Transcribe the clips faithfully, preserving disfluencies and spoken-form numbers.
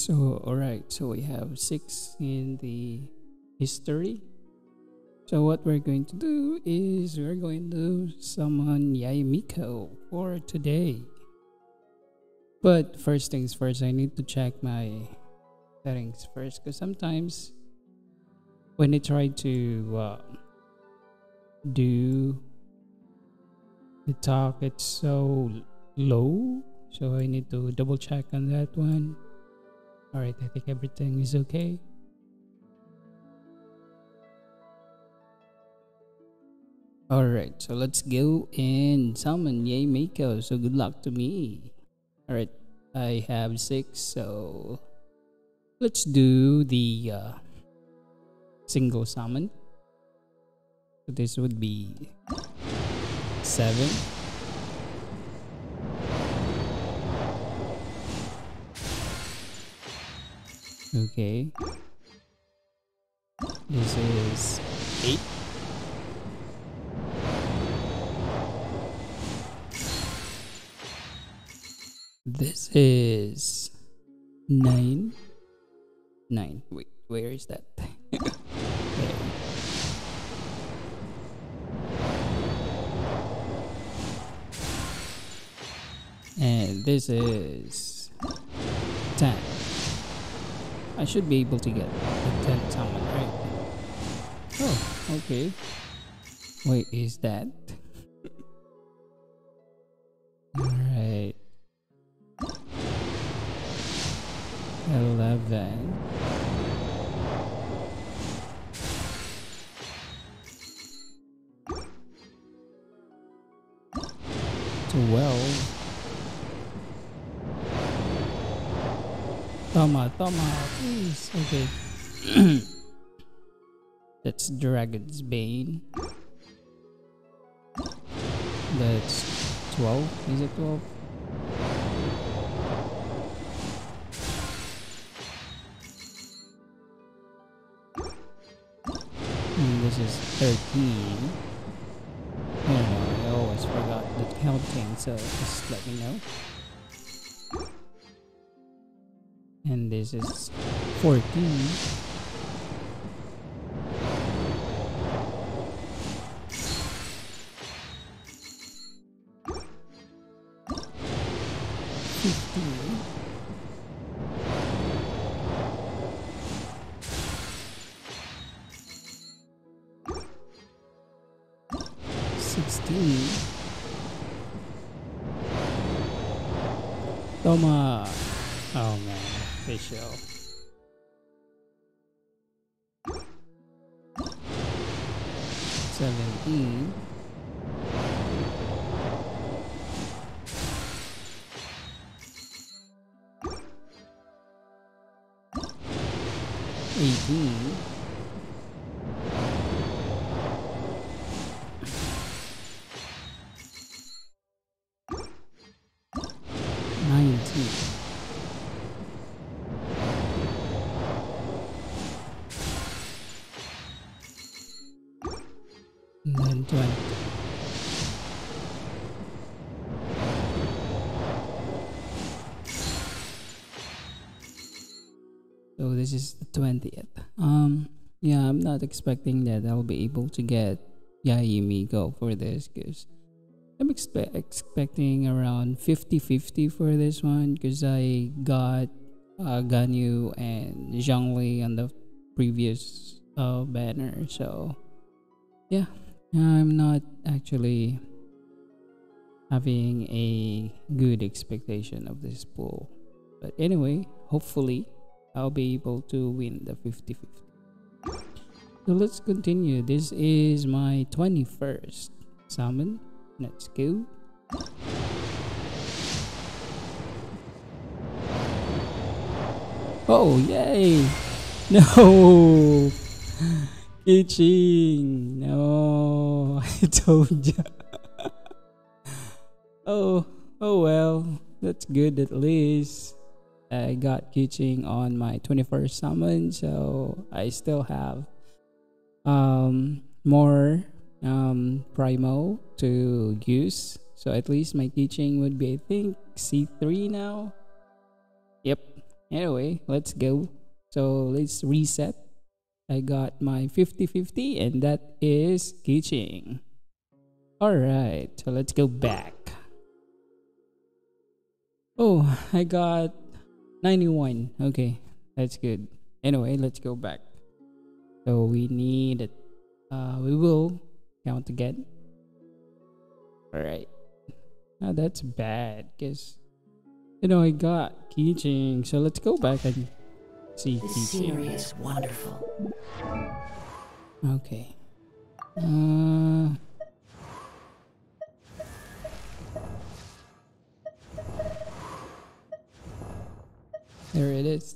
So, alright, so we have six in the history. So, what we're going to do is we're going to summon Yaimiko for today. But first things first, I need to check my settings first because sometimes when I try to uh, do the talk, it's so low. So, I need to double check on that one. Alright, I think everything is okay. Alright, so let's go and summon Yaimiko. So good luck to me. Alright, I have six, so let's do the uh, single summon. So this would be seven. Okay. This is eight. This is nine. Nine. Wait, where is that? Okay. And this is ten. I should be able to get the ten summon, right? Oh, okay. Wait, is that? Alright. eleven. twelve. Tama, tama, please. Okay. That's Dragon's Bane. That's twelve. Is it twelve? And this is thirteen. I don't know, I always forgot the counting, so just let me know. And this is fourteen. fifteen. sixteen. Toma. Oh man, official. seventeen. eighteen. nineteen. And then twenty. So this is the twentieth. Um, yeah, I'm not expecting that I'll be able to get Yaimiko for this because I'm expe- expecting around fifty fifty for this one because I got uh, Ganyu and Zhongli on the previous uh, banner. So yeah, I'm not actually having a good expectation of this pool. But anyway, hopefully I'll be able to win the fifty fifty. So let's continue. This is my twenty-first summon. Let's go. Oh, yay! No! Itching! No! I told ya. Oh, oh well. That's good at least. I got Kiching on my twenty-first summon, so I still have um more um Primo to use. So at least my teaching would be, I think, C three now. Yep. Anyway, let's go. So let's reset. I got my fifty fifty, and that is Keqing. Alright, so let's go back. Oh, I got ninety-one. Okay, that's good. Anyway, let's go back. So we need it. Uh, we will count again. Alright. Now that's bad because, you know, I got Keqing. So let's go back and see This Keqing. scenery is wonderful. Okay. Uh, there it is.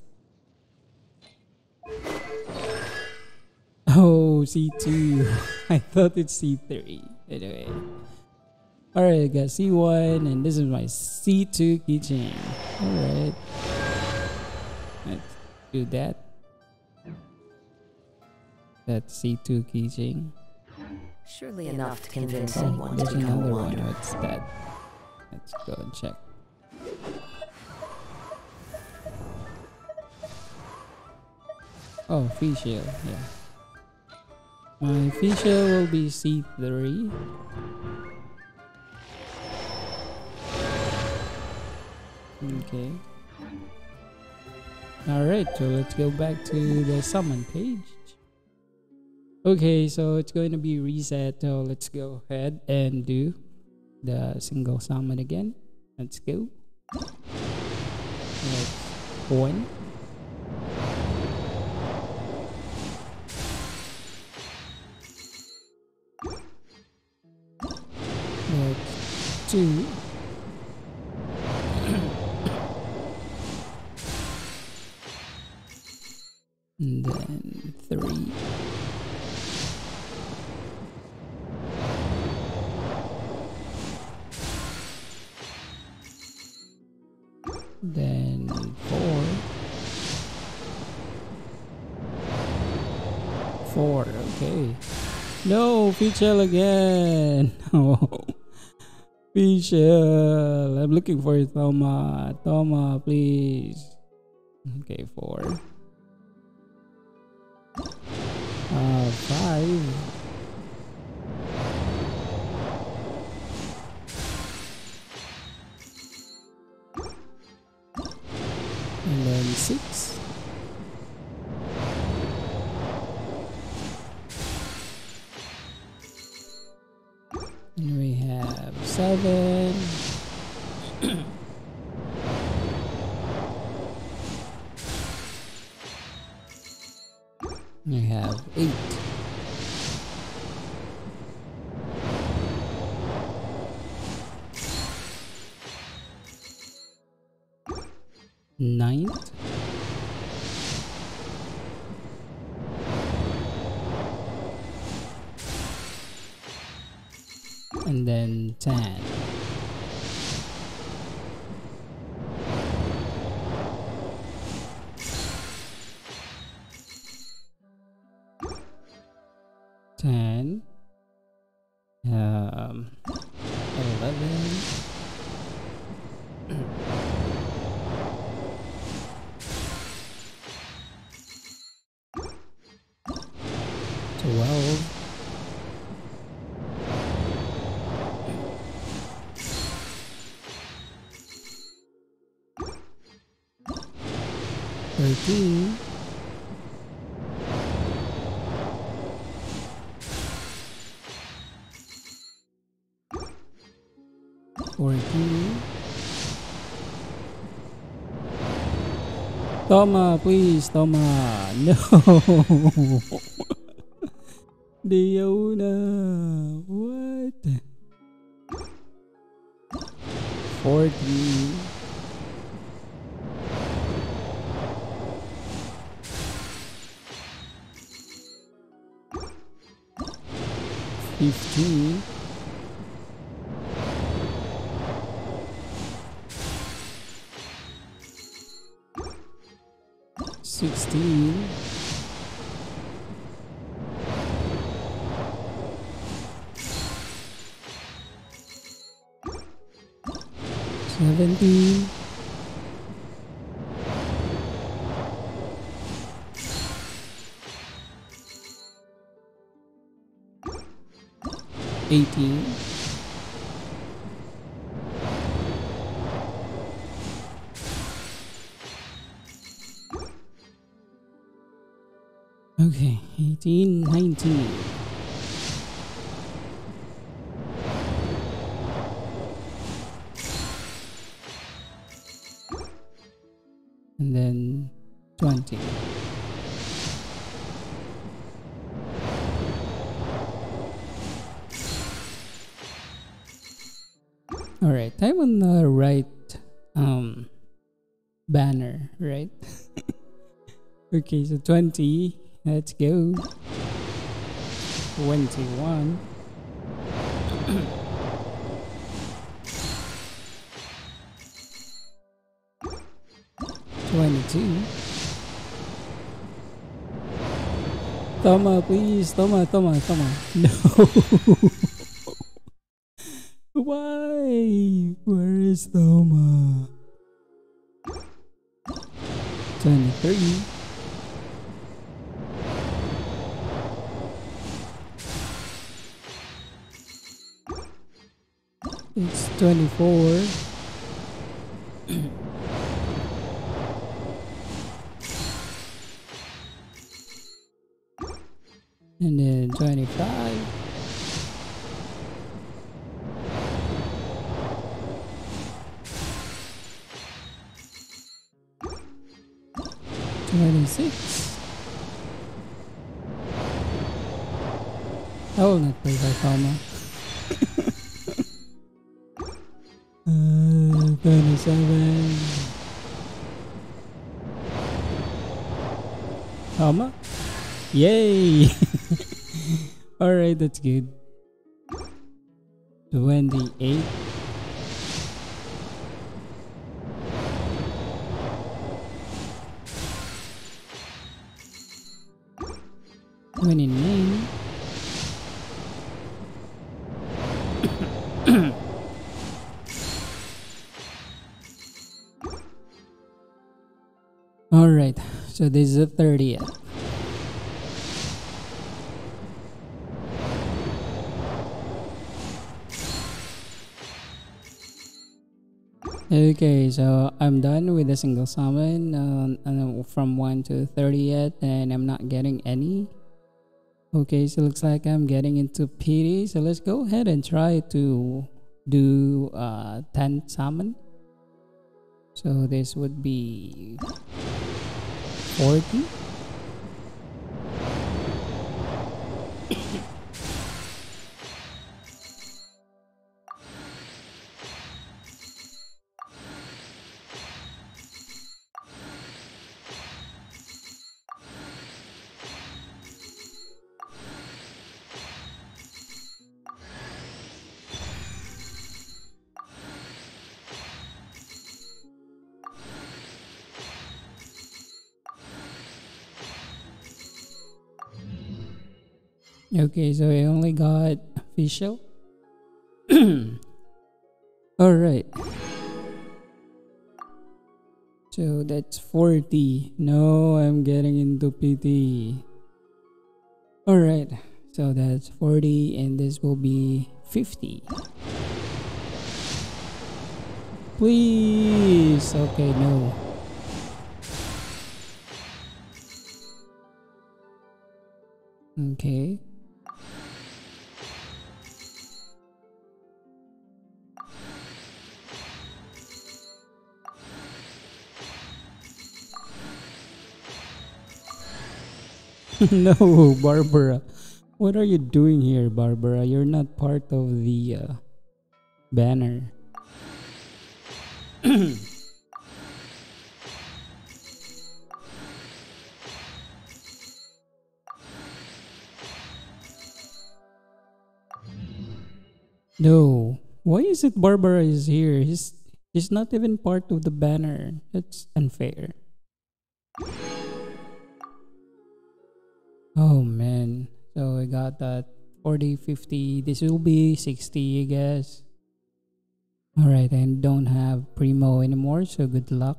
Oh, C two. I thought it's C three. Anyway. Alright, I got C one, and this is my C two Keqing. Alright. Let's do that. That's C two Keqing. Surely enough to convince anyone to There's become a another one. wanderer. What's that? Let's go and check. Oh, Fischl, yeah. My Fischl will be C three. Okay. Alright, so let's go back to the summon page. Okay, so it's going to be reset. So let's go ahead and do the single summon again. Let's go. That's one. That's two. And then three. Then four. Four, okay. No, Fischl again. Oh, Fischl. I'm looking for Thoma. Thoma, please. Okay, four. Uh, five. And then six. And we have seven. We have eight. Ninth. And then ten. Ten. Um, eleven. Twelve. Thirteen. Fourteen. Thoma, please, Thoma. No. Diona. What? Fourteen. Fifteen. Sixteen. Seventeen. eighteen. Okay, eighteen, nineteen. And then twenty. All right, I'm on the right um banner, right? Okay, so twenty. Let's go. twenty-one. twenty-two. Toma, please. Toma, toma, toma. No. Why? Where is Toma? twenty-three. It's twenty-four. And then twenty-five. twenty-six. I will not play by Toma. uh, twenty-seven. Toma? Yay! Alright, that's good. twenty-eight. twenty-nine. Alright, so this is the thirtieth. Okay, so I'm done with the single summon um, uh, from one to thirtieth, and I'm not getting any. Okay, so looks like I'm getting into pity, so let's go ahead and try to do uh, ten summon. So this would be forty. Okay, so I only got official. Alright. So that's forty. No, I'm getting into P T. Alright, so that's forty, and this will be fifty. Please. Okay, no. Okay. No, Barbara. What are you doing here, Barbara? You're not part of the uh, banner. No. Why is it Barbara is here? He's he's not even part of the banner. That's unfair. Oh man. So I got that forty, fifty. This will be sixty, I guess. Alright, I don't have Primo anymore, so good luck.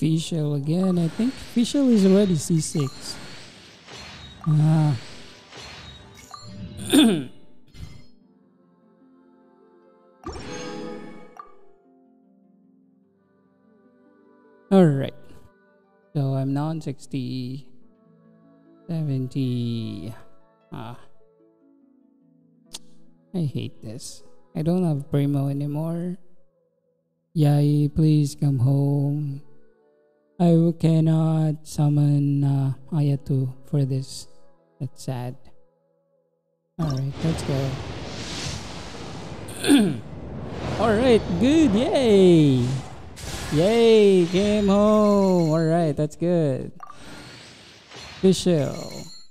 Fischl again. I think Fischl is already C six. Ah. Alright. So I'm now on sixty, seventy. Ah. I hate this. I don't have Primo anymore. Yai, please come home. I cannot summon uh, Ayato for this. That's sad. Alright, let's go. Alright, good. Yay! Yay! Came home. Alright, that's good. Official.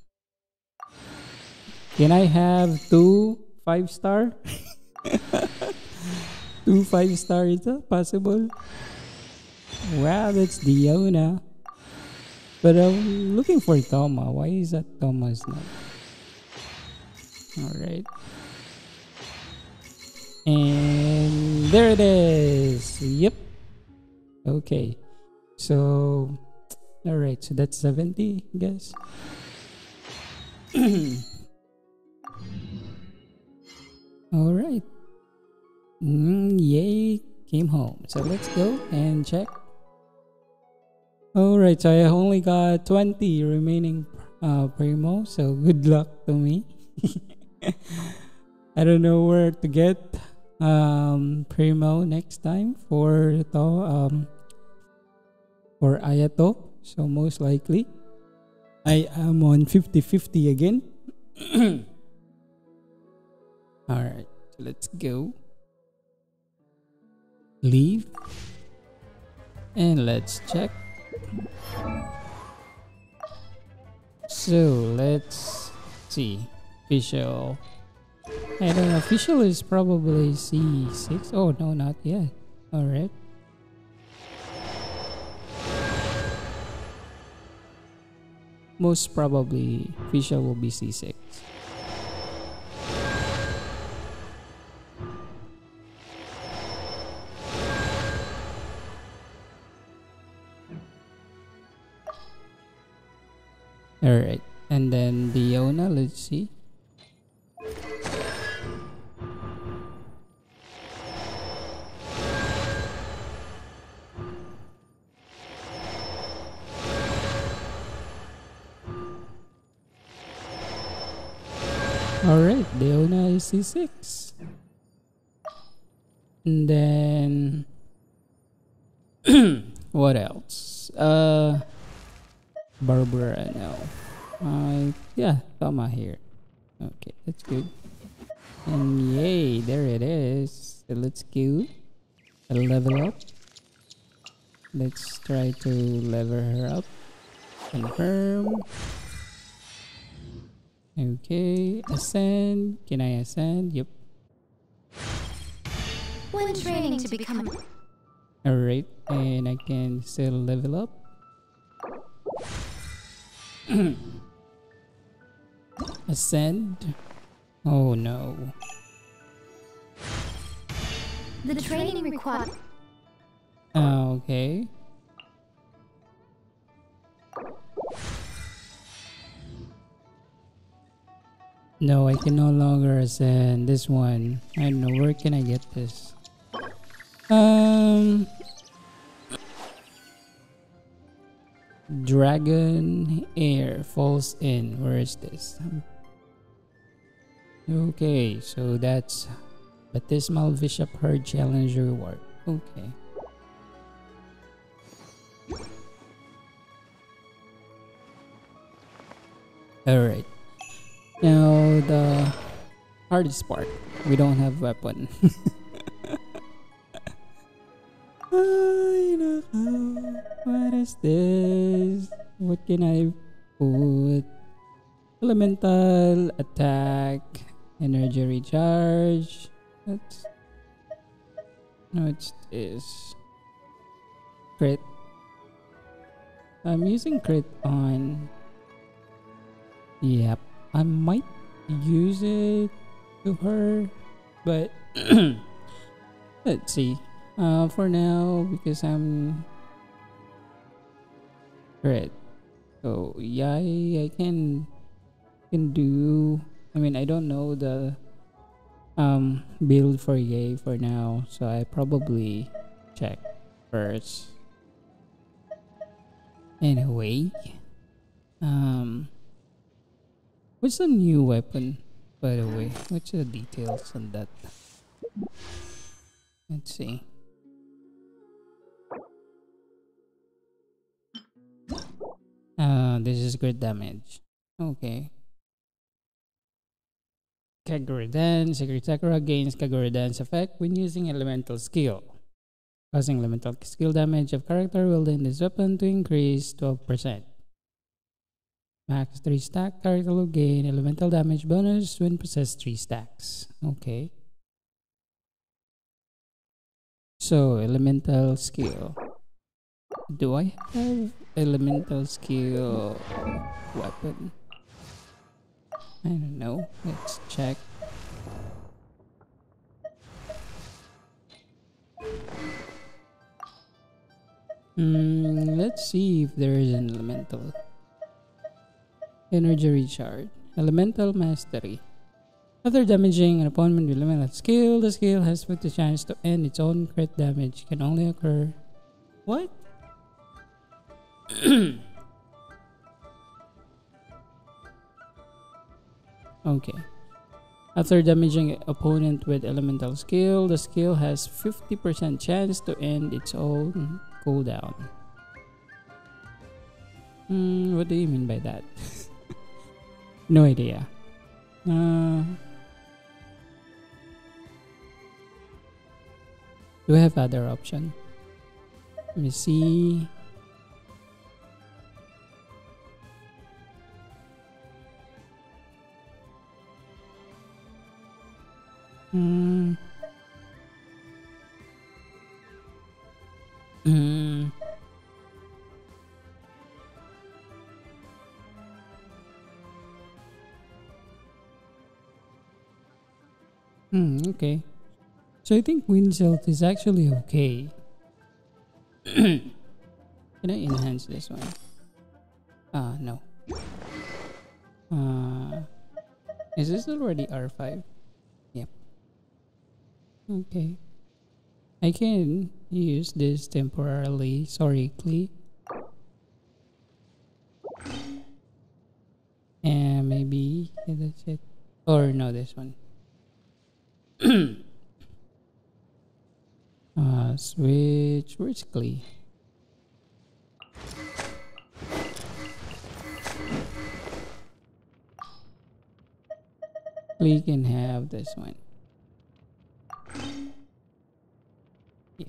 Can I have two five star? Two five star, is that possible? Wow, that's Diona. But I'm looking for Toma. Why is that Toma's not? Alright. And there it is. Yep. Okay. So, alright. So that's seventy, I guess. Alright. Mm, yay. Came home. So let's go and check. Alright. So I only got twenty remaining uh, Primo. So good luck to me. I don't know where to get um, Primo next time for to, um for Ayato. So most likely I am on fifty fifty again. Alright, so let's go. Leave. And let's check. So let's see. Official. I don't know. Official is probably C six. Oh, no, not yet. Alright. Most probably, official will be C six. Alright. And then Diona, let's see. Alright, Diona is C six. And then what else? Uh Barbara, no. Uh yeah, Toma here. Okay, that's good. And yay, there it is. So let's go. Level up. Let's try to level her up. Confirm. Okay, ascend. Can I ascend? Yep. When training to become... Alright, and I can still level up. Ascend. Oh no. The training required... Uh, okay. No, I can no longer ascend this one. I don't know, where can I get this? Um, Dragon Air falls in. Where is this? Okay, so that's Baptismal Bishop Herd Challenge reward. Okay. Alright. Now the hardest part. We don't have weapon. Ay, nako. What is this? What can I put? Elemental, attack, energy recharge. That's no, it's this. Crit. I'm using crit on. Yep, I might use it to her, but let's see. Uh, for now, because I'm Right. So yeah, I, I can can do. I mean, I don't know the um build for Yay for now, so I probably check first. Anyway, um, what's the new weapon? By the way, what's the details on that? Let's see. Uh, this is great damage. Okay. Kagura Secret Sakura gains Kagura effect when using elemental skill. Causing elemental skill damage of character wielding this weapon to increase twelve percent. Max three stack character will gain elemental damage bonus when possess three stacks. Okay. So, elemental skill. Do I have elemental skill weapon? I don't know. Let's check. Hmm, let's see if there is an elemental. Energy recharge. Elemental mastery. After damaging an opponent with elemental skill, the skill has fifty chance to end its own crit damage. Can only occur. What? Okay. After damaging an opponent with elemental skill, the skill has fifty percent chance to end its own cooldown. Hmm, what do you mean by that? No idea. Uh, do I have other option? Let me see. Hmm. Hmm. Hmm. Okay. So I think wind silt is actually okay. Can I enhance this one? Ah, no. Uh, is this already R five? Yep. Okay. I can use this temporarily. Sorry, Klee. And maybe yeah, that's it. Or no, this one. uh, switch. Where's Klee? Klee can have this one. Yeah.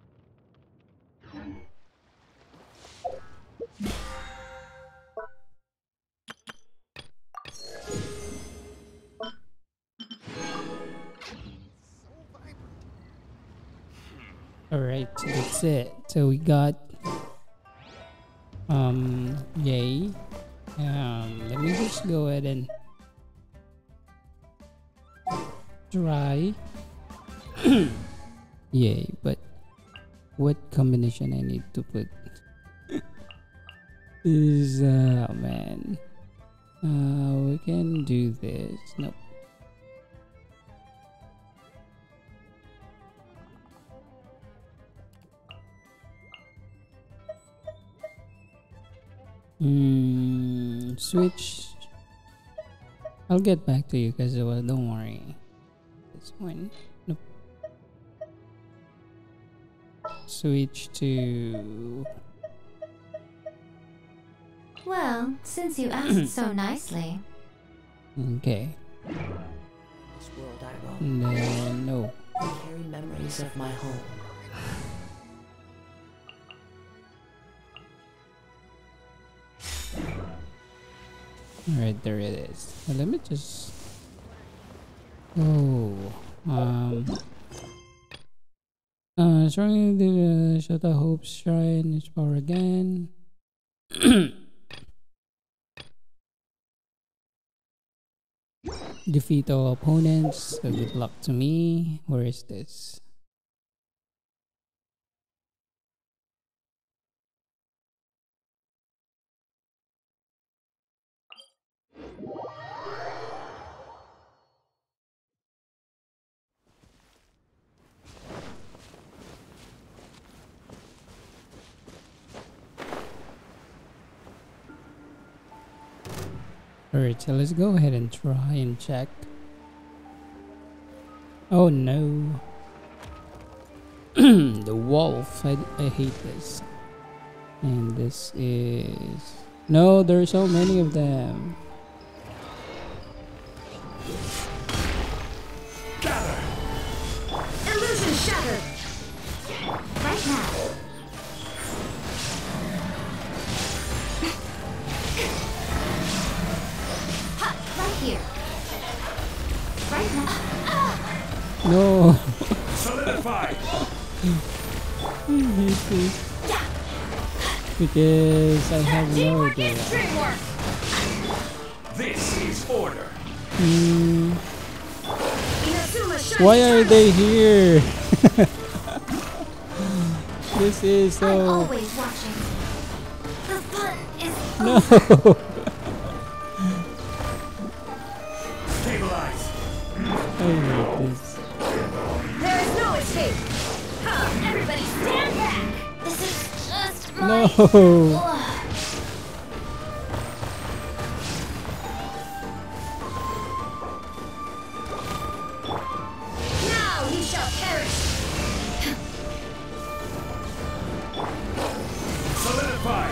Alright, so that's it. So we got um Yay. Um let me just go ahead and try Yay, but what combination I need to put is uh oh man. Uh we can do this. Nope. Mm, switch. I'll get back to you guys. Well, don't worry. This one. Nope. Switch to. Well, since you asked so nicely. Okay. This world I roam, No, no. I carry memories of my home. Alright, there it is. Well, let me just. Oh. Um. Uh, strongly the uh, Shota Hope's Shrine is power again. Defeat all opponents. So good luck to me. Where is this? Alright, so let's go ahead and try and check. Oh no. The wolf. I, I hate this. And this is... No, there are so many of them. Gather. Illusion shattered. Right now. Ha, right here. Right now. No. Solidify. I hate this. Because I have no idea. This is order. Hmm. Why are they here? This is I'm so... always watching. The fun is No. Stabilize. I hate this. There is no escape. Come, everybody stand back. This is just my... No. Ugh. Now he shall perish. Solidify.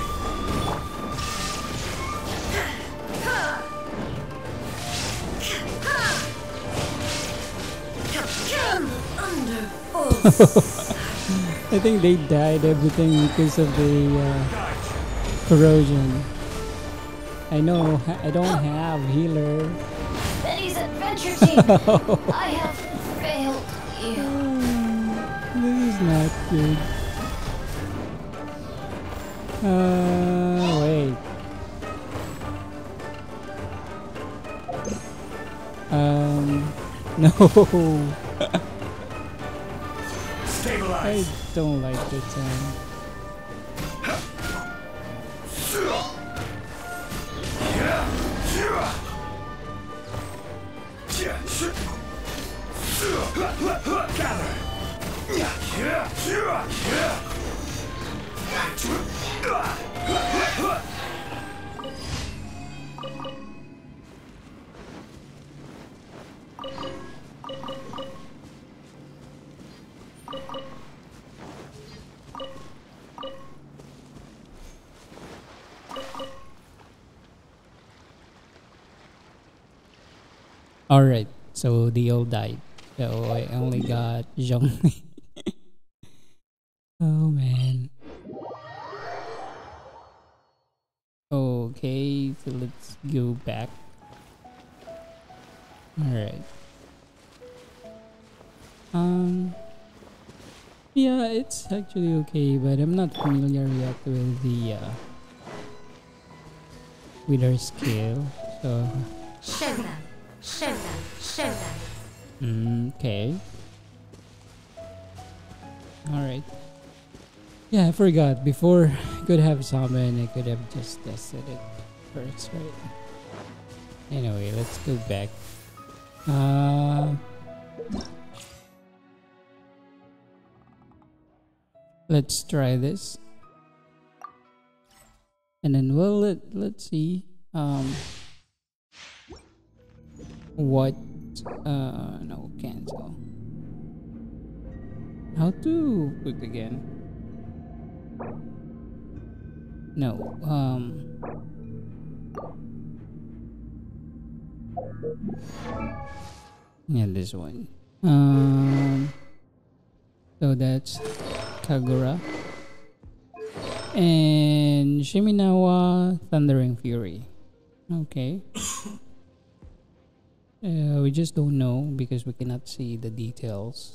Come under oath. I think they died everything because of the uh, corrosion. I know ha- I don't have healer. Betty's adventure team. I have failed you. This is not good. Uh, wait. Um, no. I Stabilize. don't like this one. Alright, so they all died. So I only got Zhongli. Oh man. Okay, so let's go back. Alright. Um Yeah, it's actually okay, but I'm not familiar yet with the uh with her skill. So Show them. Show them. Show them. mm, okay. Alright. Yeah, I forgot. Before I could have summon, I could have just tested it first, right? Anyway, let's go back. Uh, let's try this. And then, well, let, let's see. Um, what? Uh, no, cancel. How to put again? No, um yeah, this one. Um so that's Kagura and Shiminawa Thundering Fury. Okay. Uh, we just don't know because we cannot see the details.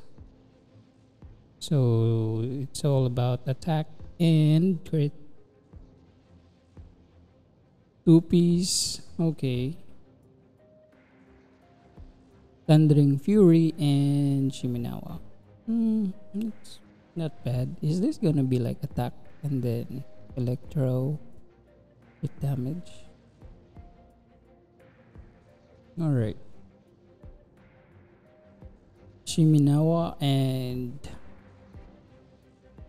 So it's all about attack and crit. Two piece, okay. Thundering Fury and Shiminawa. Hmm, it's not bad. Is this gonna be like attack and then electro with damage? Alright. Shiminawa and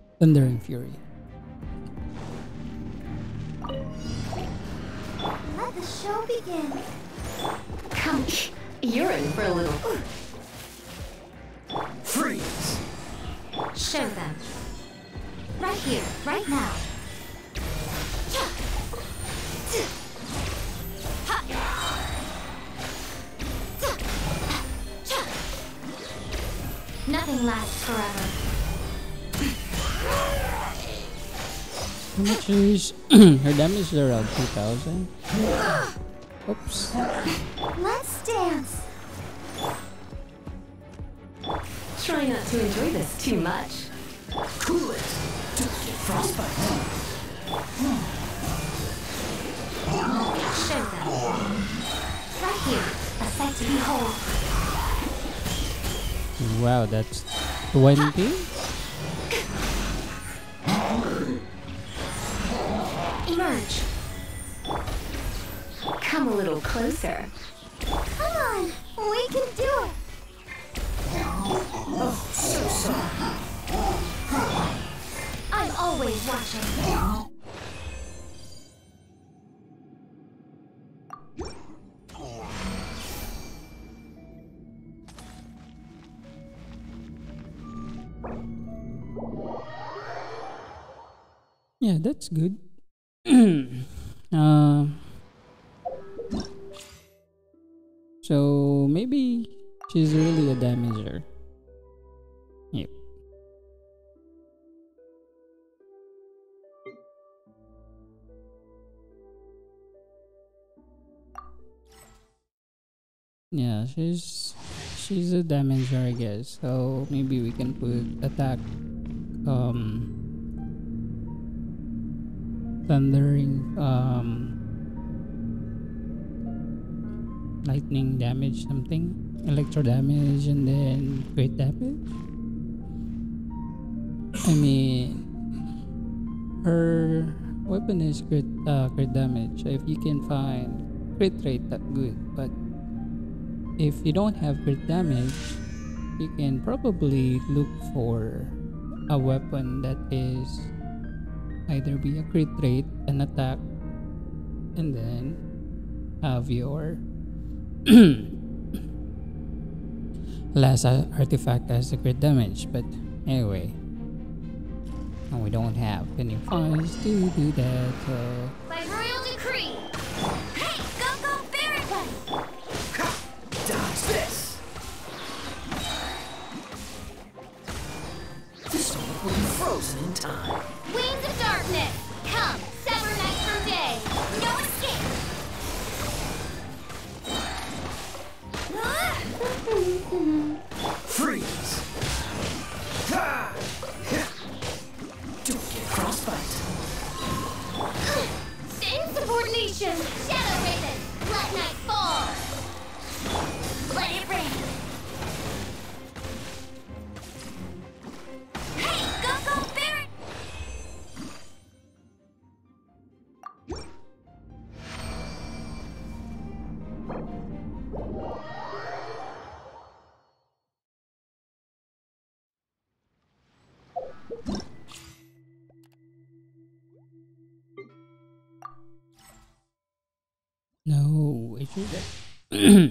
Thundering Fury. Let's the show begin. Come, you're in for a little. Freeze! Show them. Right here, right now. Nothing lasts forever. How much is her damage is around two thousand? Oops. Let's dance. Try not to enjoy this too much. Cool it! Don't get frostbite! Show them. Right here, a sight to behold. Wow, that's twenty? Emerge. Come a little closer. Come on, we can do it. Oh, so sorry. I'm always watching. Yeah, that's good. uh, so maybe she's really a damager. Yep. Yeah, she's she's a damager, I guess. So maybe we can put attack, um, thundering, um, lightning damage, something, electro damage, and then crit damage. I mean, her weapon is crit, uh, crit damage. So if you can find crit rate, that good. But if you don't have crit damage, you can probably look for a weapon that is either be a crit rate, an attack, and then have your last uh, artifact as a crit damage. But anyway, and we don't have any funds to do that. So By royal decree. Hey, go go Barracuda! Dodge this! This one will be frozen in time. Wings of darkness. Come, sever night from day. No escape. Freeze! Ha! Don't get frostbite. Insubordination. Shadow Raven. Let night fall. Let it rain. Hey, go go Barracuda! no, it should.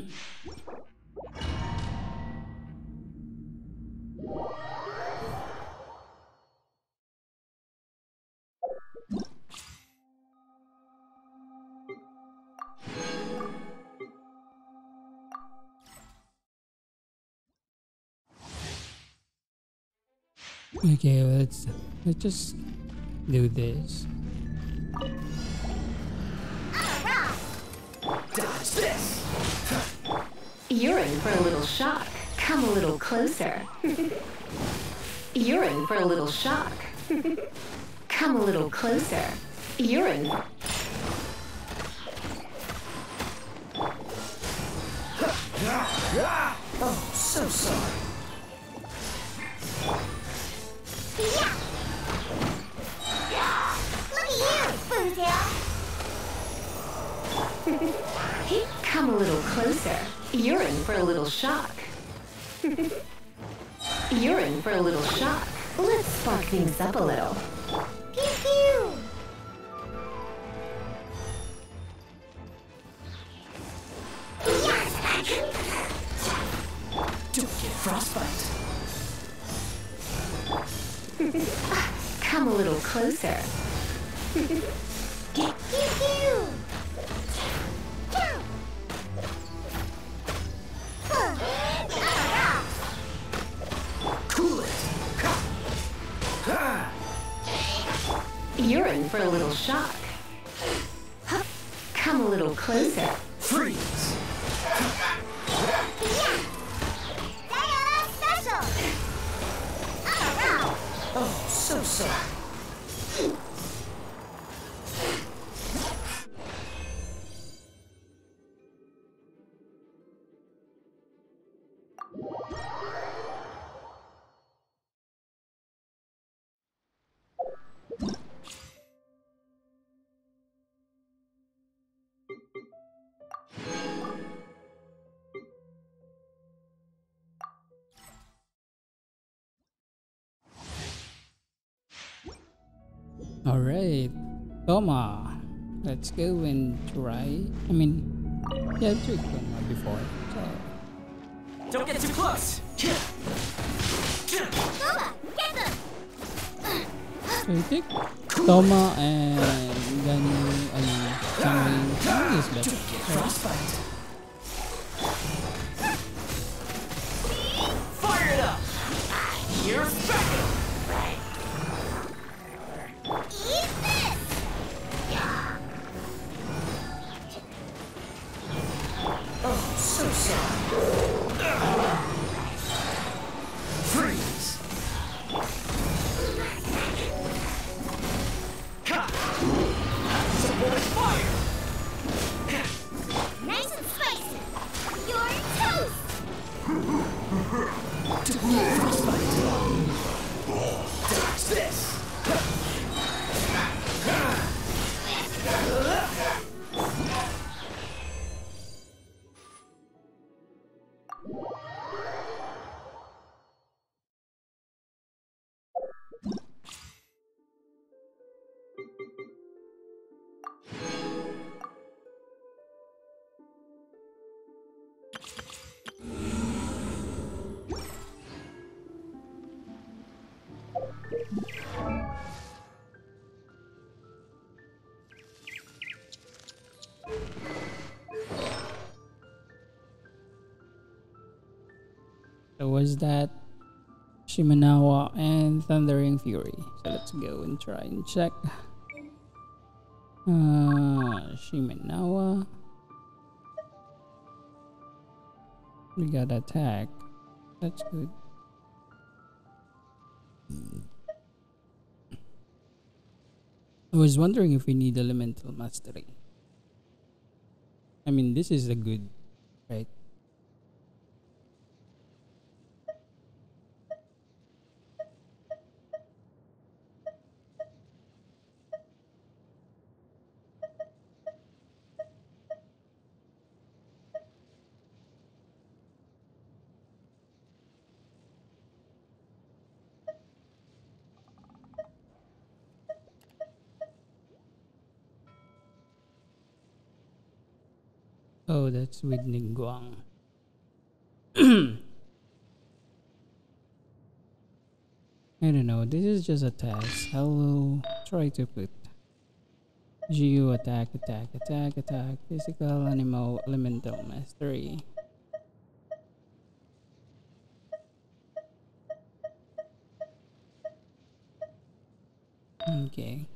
Okay, let's let's just do this. Dodge this! You're in for a little shock. Come a little closer. You're in for a little shock. Come a little closer. You're in. Oh, so sorry. Look at you, Spoontail. Come a little closer. You're in for a little shock. You're in for a little shock. Let's spark things up a little. Pew pew. a little closer. Cool it. Ha! You're in for a little shock. Come a little closer. Freeze. Oh, so sorry. All right, Toma. Let's go and try. I mean, yeah, I've tried Toma before. So, Don't get too close. Nova, get them! so I think Toma and Gani, I mean, Changling, Changling is better. Right? Frostbite. Fire it up. Here's back. Eat this! Oh, so sorry. Freeze. Ha! Some boy fire. Nice and spicy! You're toast! Frostbite. Dodge this. So was that Shimenawa and Thundering Fury? So let's go and try and check. Uh, Shimenawa. We got attack. That's good. I was wondering if we need elemental mastery. I mean, this is a good, right? Oh, that's with Ningguang. I don't know. This is just a test. I will try to put Geo attack, attack, attack, attack, physical, animal, elemental mastery. Okay.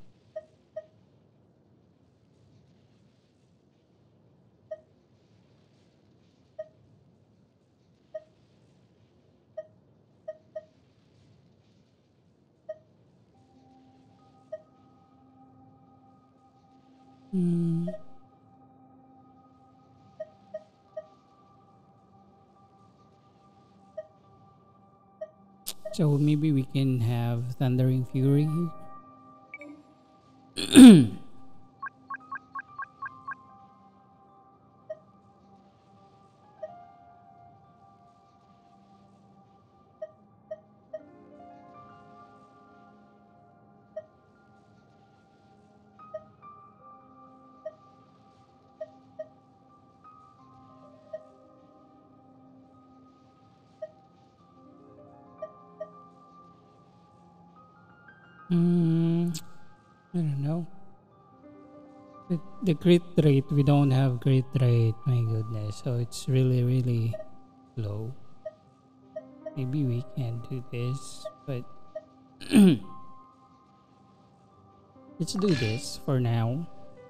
Hmm. So maybe we can have Thundering Fury here. Hmm. I don't know. The, the crit rate, we don't have crit rate, my goodness. So it's really, really low. Maybe we can do this, but let's do this for now.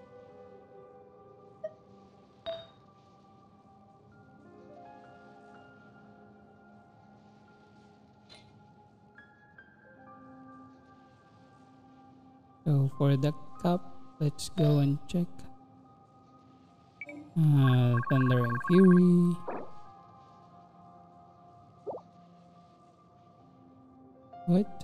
So for the cup, let's go and check. Uh, Thunder and Fury. What?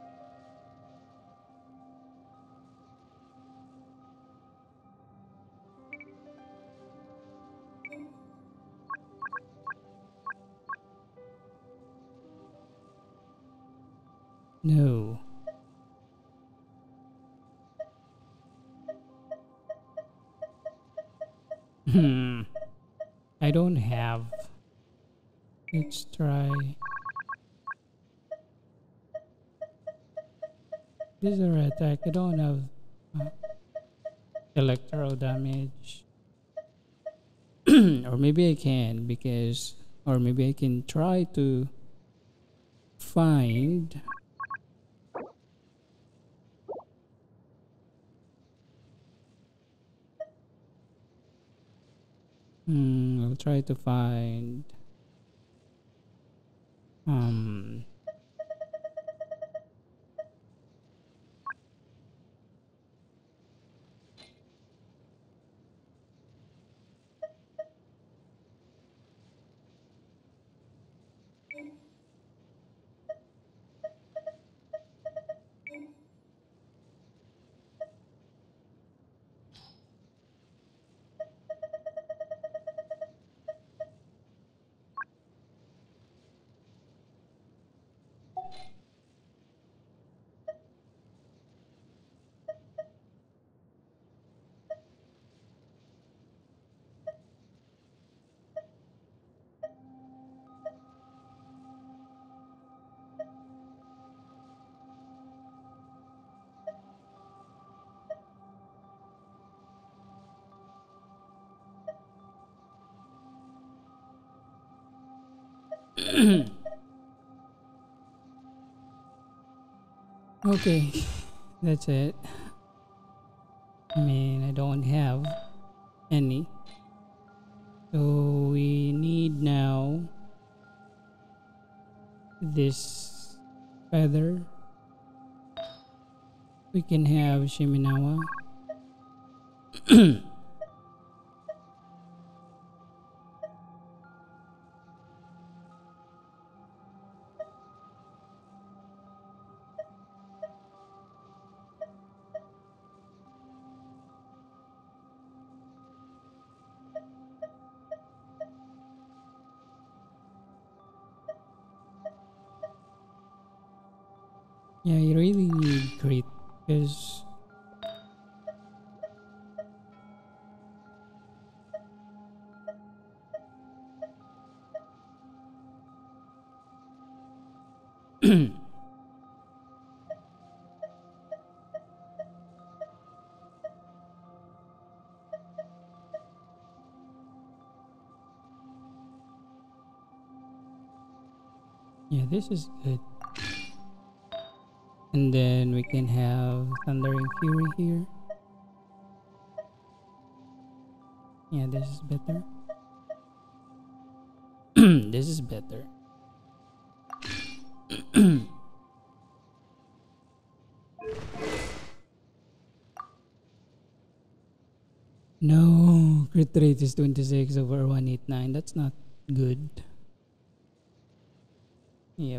No. Hmm. I don't have. Let's try. This is a attack. I don't have uh, electro damage. Or maybe I can because, or maybe I can try to find. Hmm, I'll try to find um okay, that's it. I mean, I don't have any. So we need now this feather. We can have Shiminawa. Yeah, you really need crit because yeah, this is good. And then we can have Thundering Fury here. Yeah, this is better. This is better. No, crit rate is twenty-six over one eighty-nine. That's not good. Yep.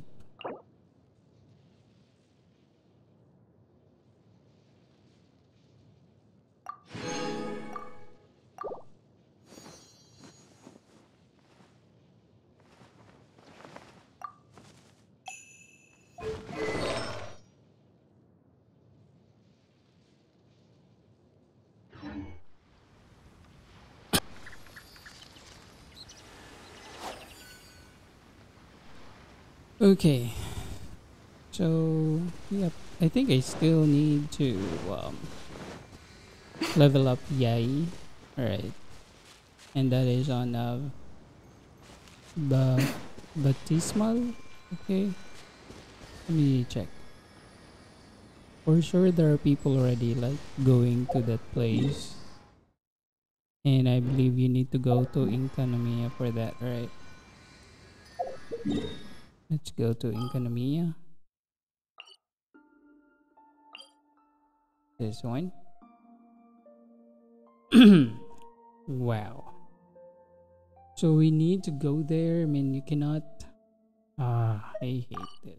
Okay, so yep, I think I still need to um, level up Yai. Alright. And that is on uh, ba Baptismal. Okay. Let me check. For sure there are people already like going to that place. And I believe you need to go to Inkanomiya for that, right? Let's go to Inkanomiya. This one. Wow. So we need to go there. I mean, you cannot. Ah, I hate this.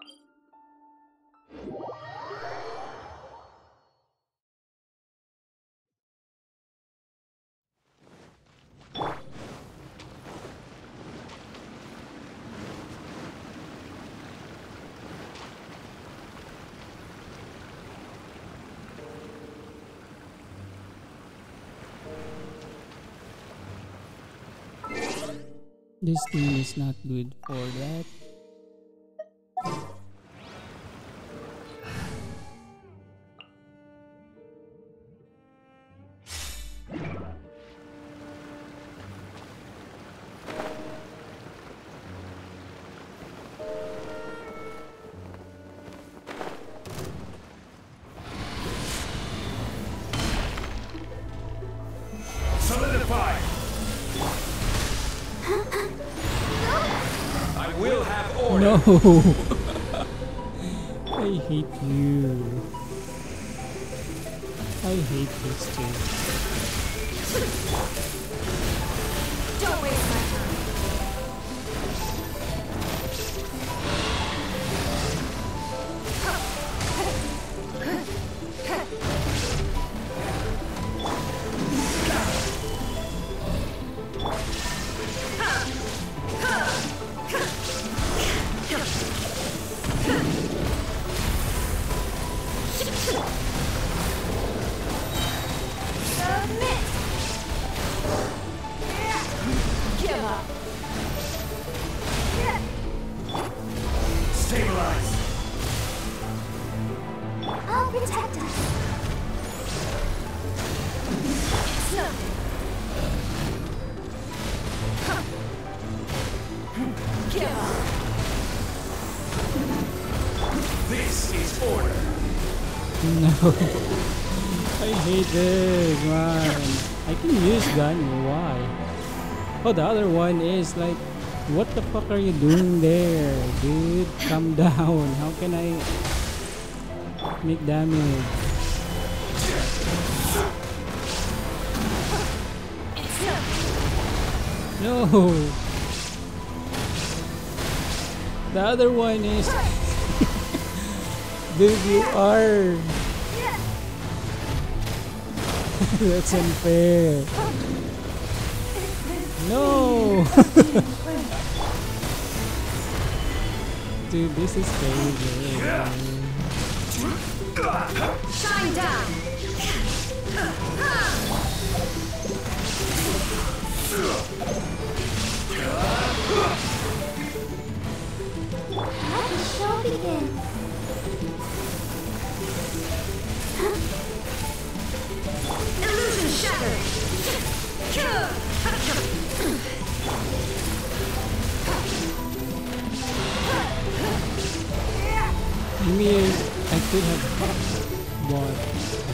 This thing is not good for that. Solidify! I will have order! No! I hate you. I hate this too. Don't waste my time. Submit! Give up! Stabilize! I'll protect us. It's nothing. Give up. This is order! No. I hate this, man. I can use gun, why? Oh, the other one is like, what the fuck are you doing there? Dude, calm down. How can I make damage? It's nothing. No. The other one is dude, you are. That's unfair. No. Dude, this is crazy. Shine down. Let the show begin. Illusion shattered. You mean I could have bought?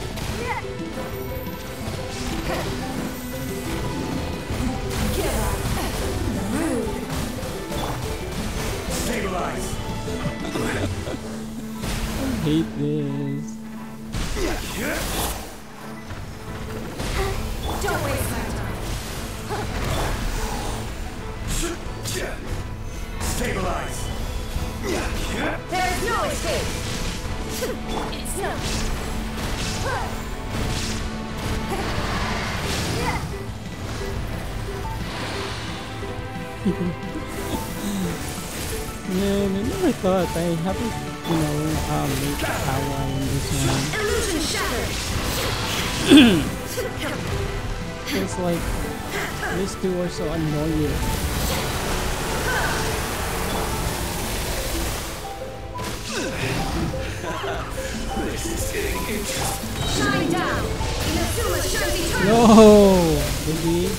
Stabilize! I hate this. Don't waste my time. Stabilize! There's no escape. It's nothing. Man, I never thought I haven't, you know, um, made power in this one. Illusion shattered. It's like these two are so annoying. No, baby.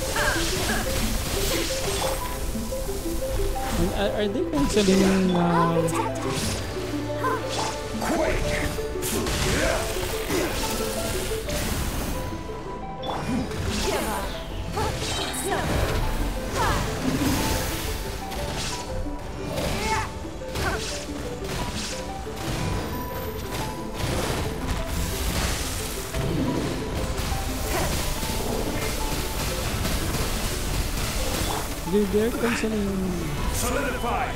Are, are they canceling? Um, Dude, they're canceling. Solidify.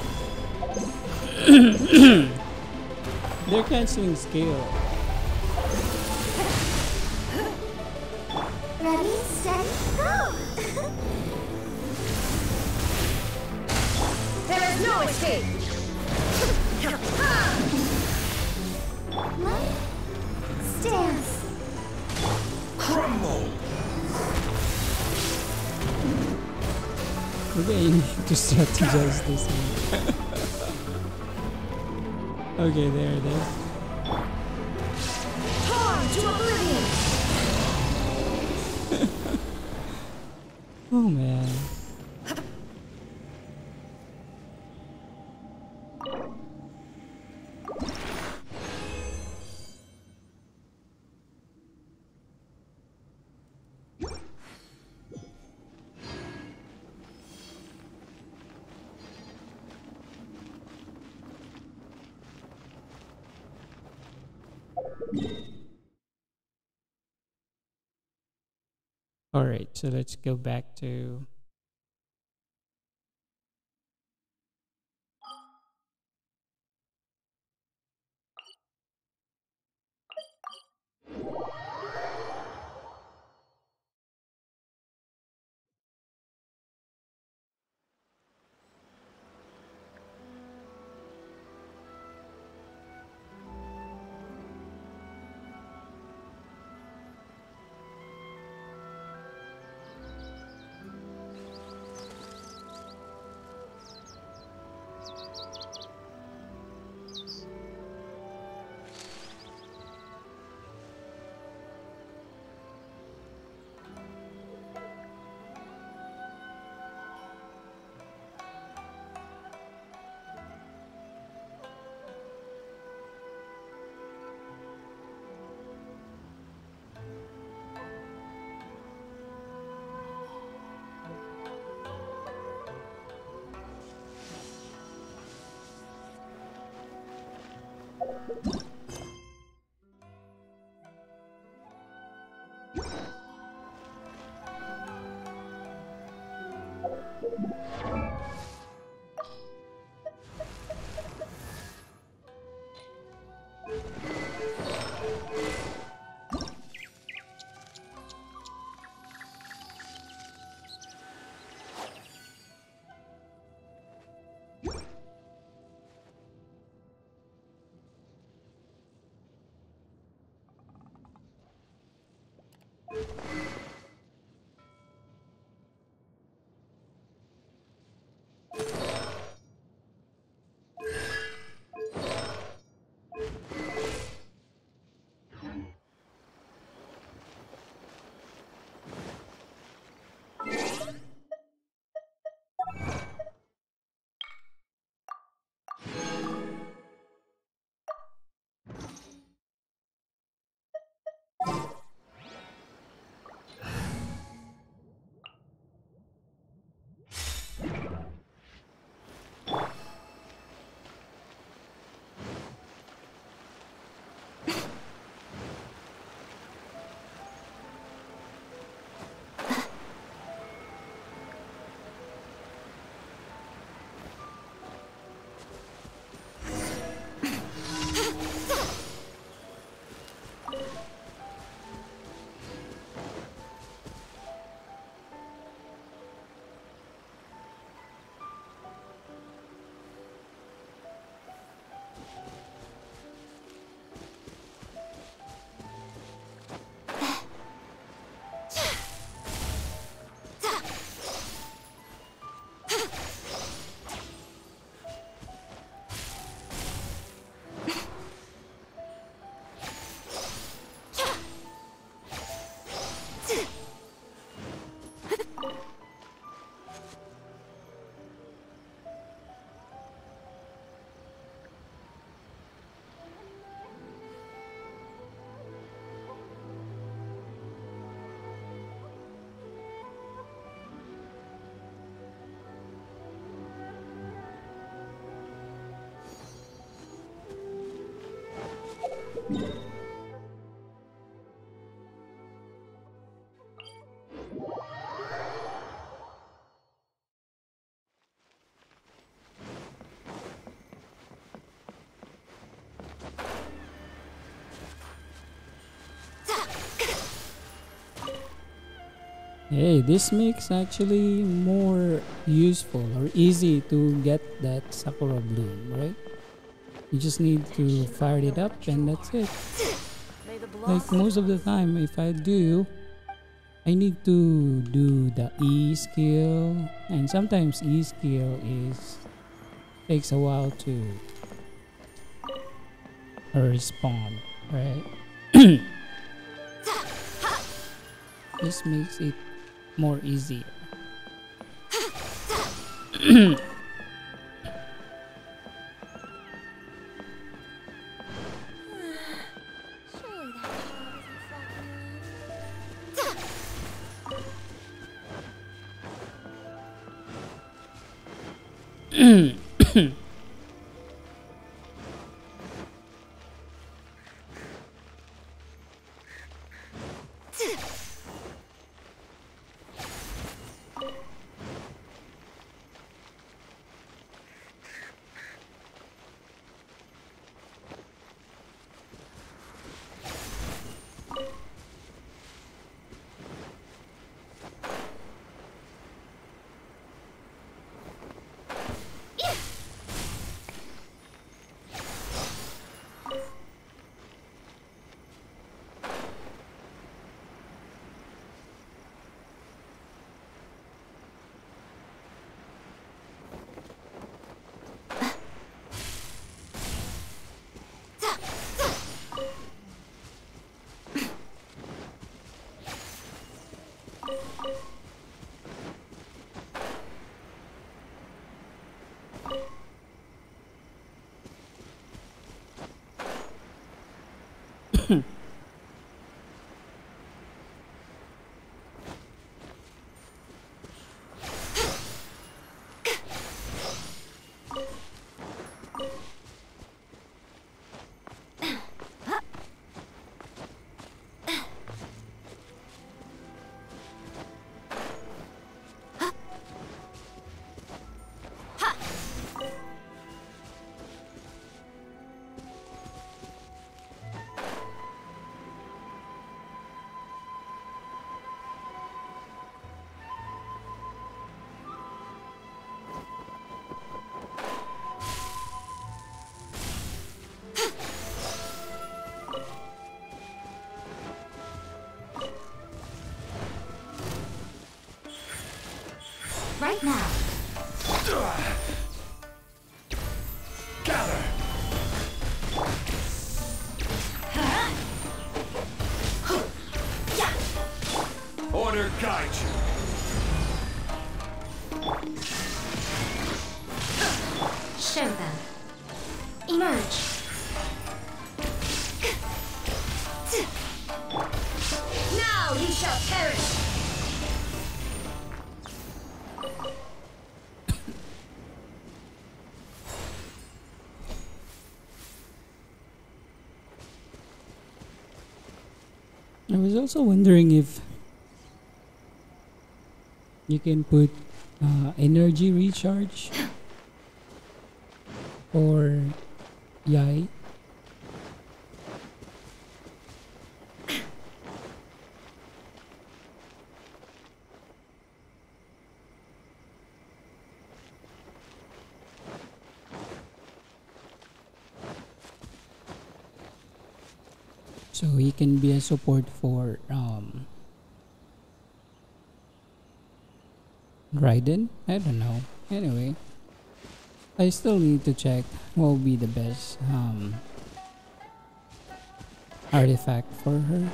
They're canceling scale. Ready, steady, go! There is no escape! Stance! Crumble. Maybe I need to strategize this one. Okay, there it is. Torn to oblivion! Oh man. All right, so let's go back to Hey, this makes actually more useful or easy to get that Sakura Bloom, right? You just need to fire it up and that's it. May the Like blossom most of the time, if I do, I need to do the E skill, and sometimes E skill is takes a while to respawn, right? This makes it more easier. Surely that child isn't flopping around. Right now. Gather. Order guide you. Show them. Emerge. Now you shall perish! I was also wondering if you can put uh, energy recharge or Yai. So he can be a support for um Raiden? I don't know. Anyway, I still need to check what will be the best um artifact for her.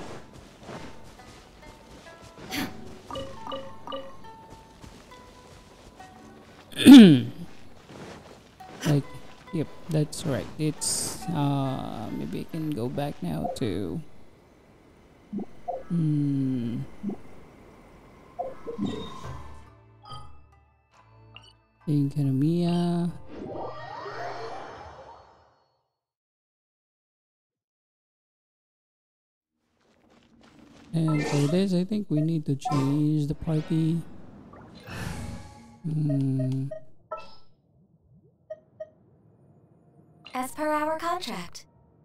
Like, yep, that's right. It's uh maybe I can go back now to hmm Economia. And for this, I think we need to change the party. Hmm. As per our contract.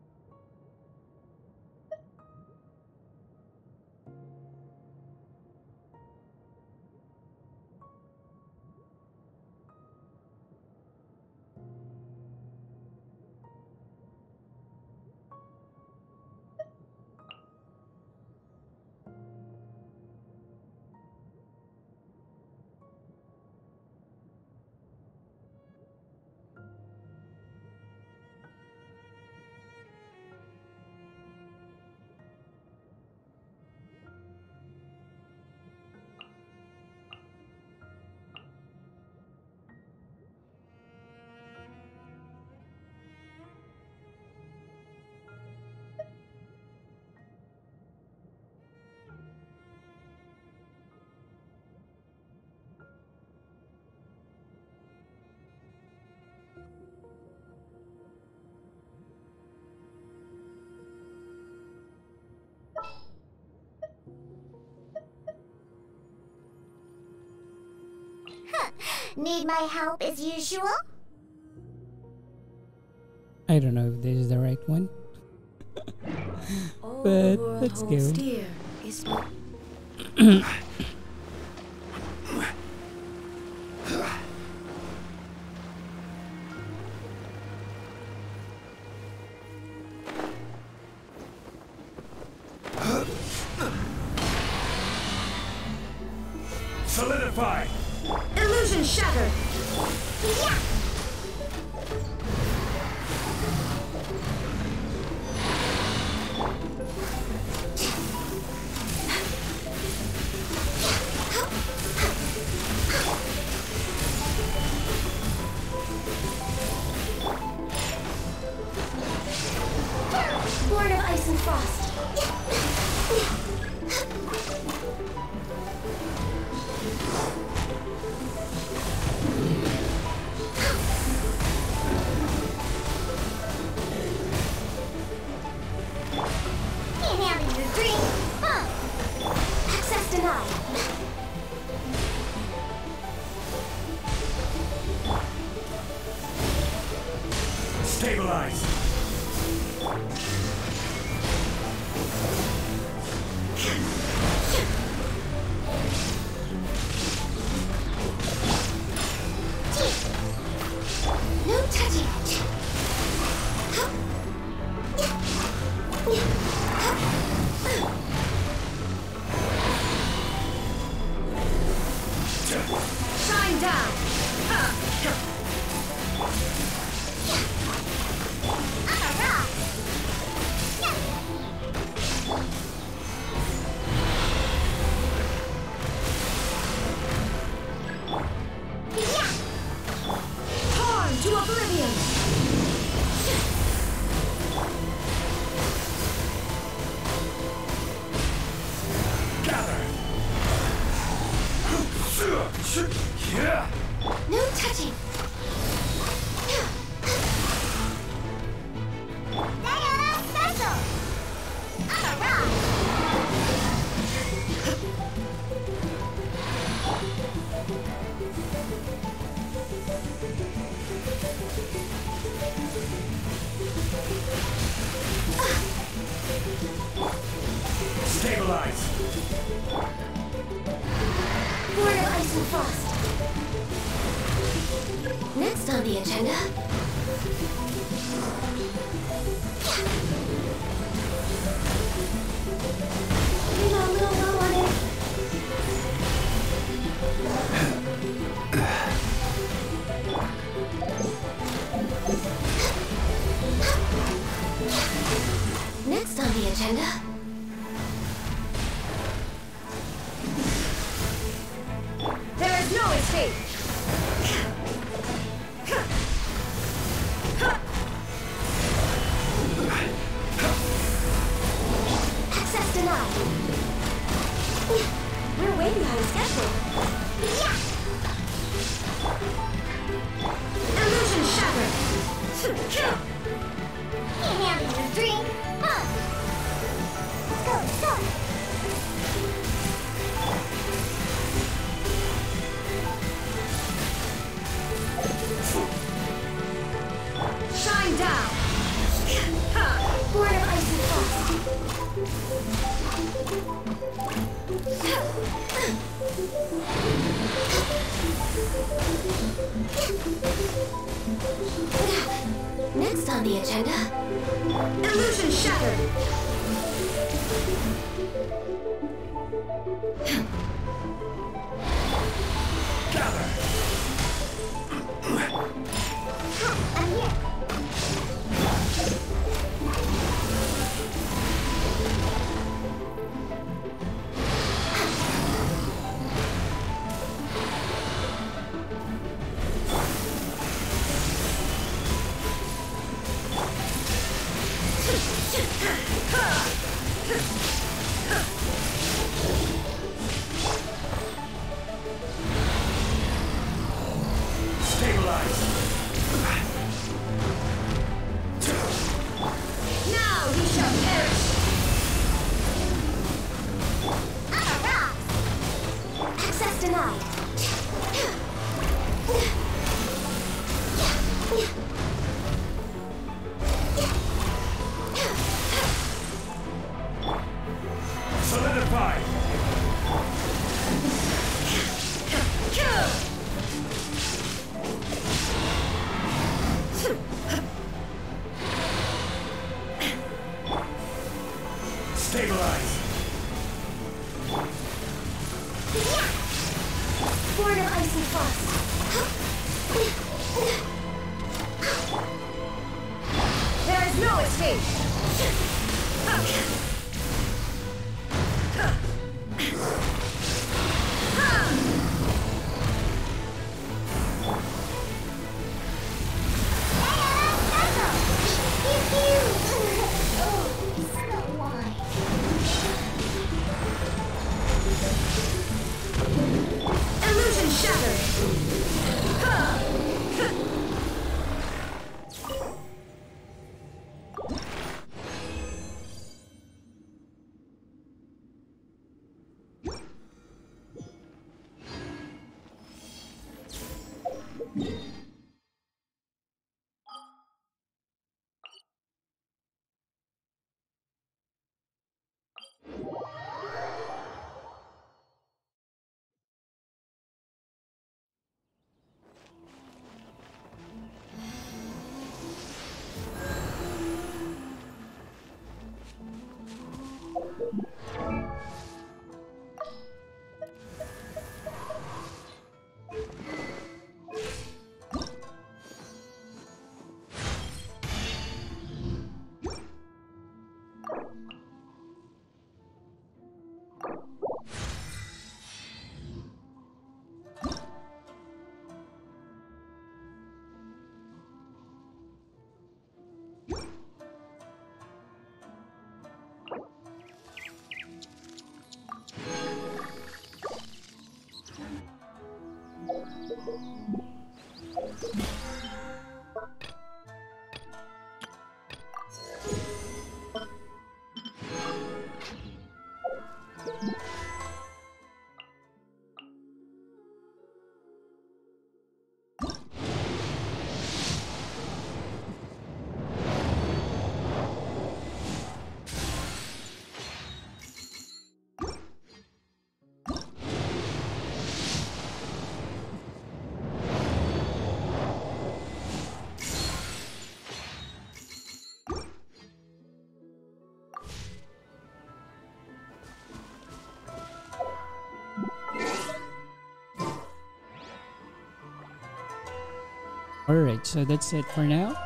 Need my help as usual? I don't know if this is the right one. All But the world let's holds go. dear is Solidify! Illusion shattered! Yeah! Born of ice and frost. Can't handle your dream! Huh! Access denied. Stabilize! No touching. Shine down. I'm a rock! Yeah! Torn to oblivion. Gather! Yeah! No touching. Diana Special! I'm a rock! Stabilize! Born of ice and frost. Next on the agenda. Feeling a little low on it. Next on the agenda. There is no escape! Access denied! We're way behind schedule! Yeah! Illusion shattered! Can't handle your dream! Huh! Let's go, let's go! on the agenda? Illusion shattered! Gather. I'm here. Stabilize. Now he shall perish! Ah, rocks. Access denied. Solidify. Stabilize. Born of icy frost. There is no escape! Illusion shattered! Alright, so that's it for now.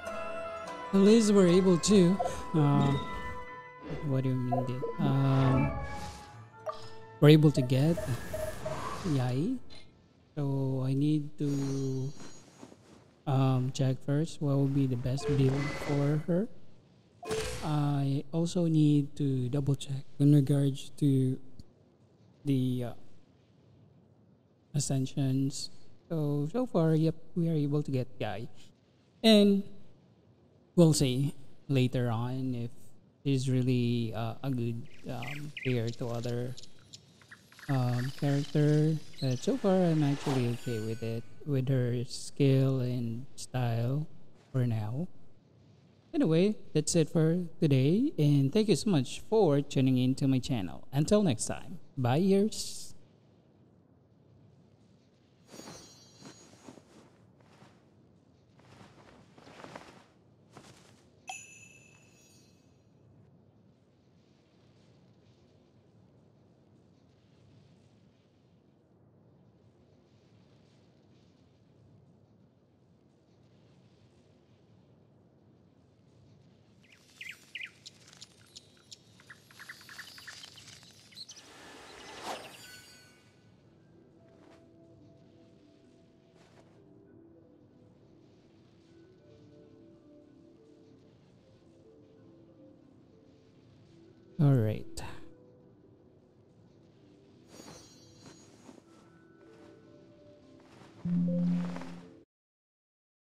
At least we're able to. Uh, what do you mean? Did? Um, we're able to get Yai. So I need to um, check first what will be the best build for her. I also need to double check in regards to the uh, ascensions. So so far, yep, we are able to get Yai, and we'll see later on if she's really uh, a good um, pair to other um, character. But so far, I'm actually okay with it, with her skill and style for now. Anyway, that's it for today, and thank you so much for tuning in to my channel. Until next time, bye, years. All right.